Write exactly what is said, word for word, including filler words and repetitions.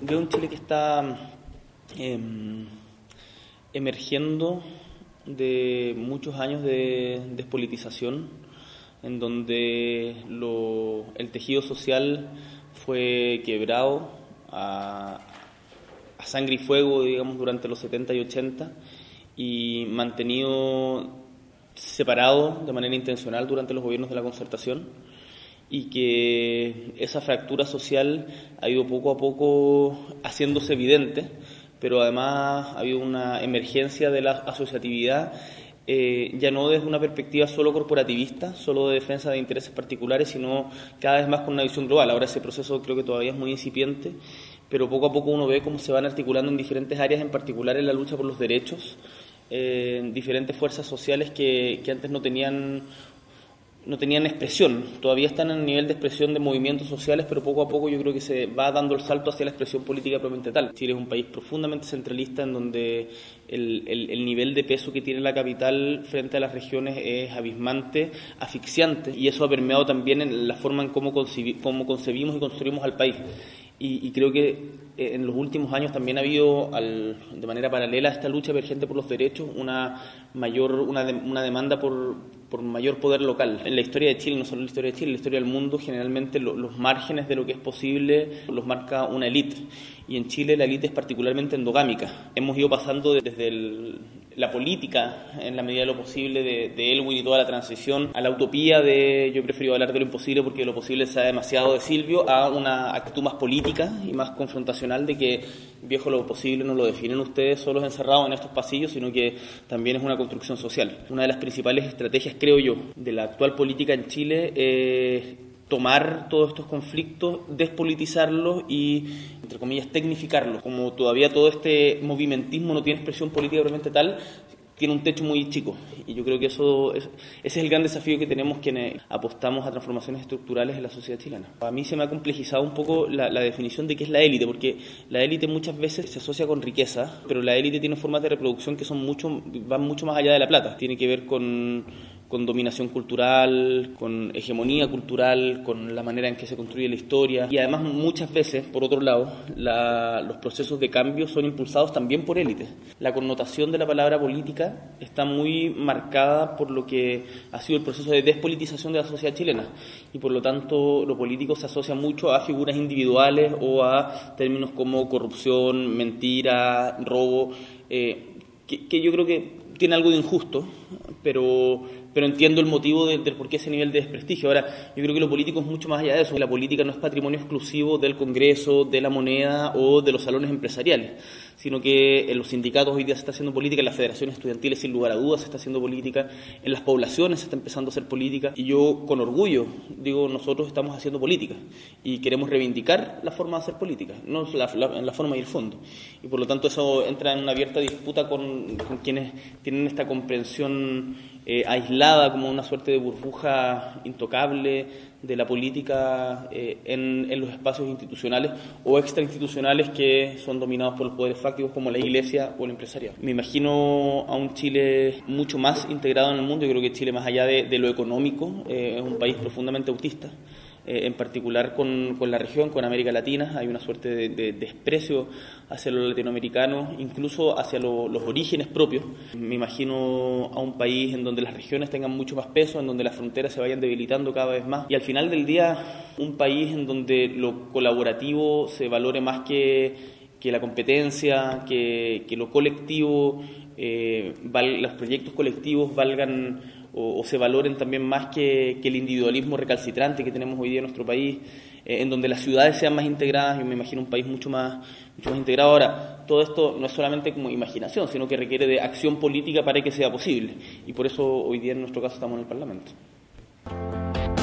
Veo un Chile que está eh, emergiendo de muchos años de despolitización, en donde lo, el tejido social fue quebrado a, a sangre y fuego, digamos, durante los setenta y ochenta, y mantenido separado de manera intencional durante los gobiernos de la Concertación, y que esa fractura social ha ido poco a poco haciéndose evidente, pero además ha habido una emergencia de la asociatividad, eh, ya no desde una perspectiva solo corporativista, solo de defensa de intereses particulares, sino cada vez más con una visión global. Ahora ese proceso creo que todavía es muy incipiente, pero poco a poco uno ve cómo se van articulando en diferentes áreas, en particular en la lucha por los derechos, eh, diferentes fuerzas sociales que, que antes no tenían no tenían expresión, todavía están en el nivel de expresión de movimientos sociales, pero poco a poco yo creo que se va dando el salto hacia la expresión política propiamente tal. Chile es un país profundamente centralista, en donde el, el, el nivel de peso que tiene la capital frente a las regiones es abismante, asfixiante, y eso ha permeado también en la forma en cómo, concebi- cómo concebimos y construimos al país. Y, y creo que en los últimos años también ha habido, al, de manera paralela a esta lucha emergente por los derechos, una mayor una, de, una demanda por, por mayor poder local. En la historia de Chile, no solo en la historia de Chile, en la historia del mundo, generalmente lo, los márgenes de lo que es posible los marca una élite. Y en Chile la élite es particularmente endogámica. Hemos ido pasando desde el, la política, en la medida de lo posible, de, de Elwin y toda la transición, a la utopía de yo he preferido hablar de lo imposible porque lo posible sea demasiado, de Silvio, a una actitud más política y más confrontacional de que viejo, lo posible no lo definen ustedes solos encerrados en estos pasillos, sino que también es una construcción social. Una de las principales estrategias, creo yo, de la actual política en Chile es tomar todos estos conflictos, despolitizarlos y, entre comillas, tecnificarlos. Como todavía todo este movimentismo no tiene expresión política realmente tal, tiene un techo muy chico, y yo creo que eso es, ese es el gran desafío que tenemos quienes apostamos a transformaciones estructurales en la sociedad chilena. A mí se me ha complejizado un poco la, la definición de qué es la élite, porque la élite muchas veces se asocia con riqueza, pero la élite tiene formas de reproducción que son mucho, van mucho más allá de la plata. Tiene que ver con, con dominación cultural, con hegemonía cultural, con la manera en que se construye la historia, y además muchas veces, por otro lado, la, los procesos de cambio son impulsados también por élites. La connotación de la palabra política está muy marcada por lo que ha sido el proceso de despolitización de la sociedad chilena, y por lo tanto lo político se asocia mucho a figuras individuales o a términos como corrupción, mentira, robo, eh, que, que yo creo que tiene algo de injusto, pero, pero entiendo el motivo del de por qué ese nivel de desprestigio. Ahora, yo creo que lo político es mucho más allá de eso. La política no es patrimonio exclusivo del Congreso, de la moneda o de los salones empresariales, sino que en los sindicatos hoy día se está haciendo política, en las federaciones estudiantiles sin lugar a dudas se está haciendo política, en las poblaciones se está empezando a hacer política, y yo con orgullo digo, nosotros estamos haciendo política y queremos reivindicar la forma de hacer política, no la, la, la forma y el fondo, y por lo tanto eso entra en una abierta disputa con, con quienes tienen esta comprensión eh, aislada como una suerte de burbuja intocable de la política eh, en, en los espacios institucionales o extrainstitucionales que son dominados por los poderes fácticos como la Iglesia o el empresariado. Me imagino a un Chile mucho más integrado en el mundo. Yo creo que Chile, más allá de, de lo económico, eh, es un país profundamente autista. Eh, en particular con, con la región, con América Latina, hay una suerte de, de, de desprecio hacia los latinoamericanos, incluso hacia lo, los orígenes propios. Me imagino a un país en donde las regiones tengan mucho más peso, en donde las fronteras se vayan debilitando cada vez más, y al final del día un país en donde lo colaborativo se valore más que, que la competencia, que, que lo colectivo, eh, val, los proyectos colectivos valgan o, o se valoren también más que, que el individualismo recalcitrante que tenemos hoy día en nuestro país, eh, en donde las ciudades sean más integradas. Yo me imagino un país mucho más, mucho más integrado. Ahora, todo esto no es solamente como imaginación, sino que requiere de acción política para que sea posible, y por eso hoy día en nuestro caso estamos en el Parlamento.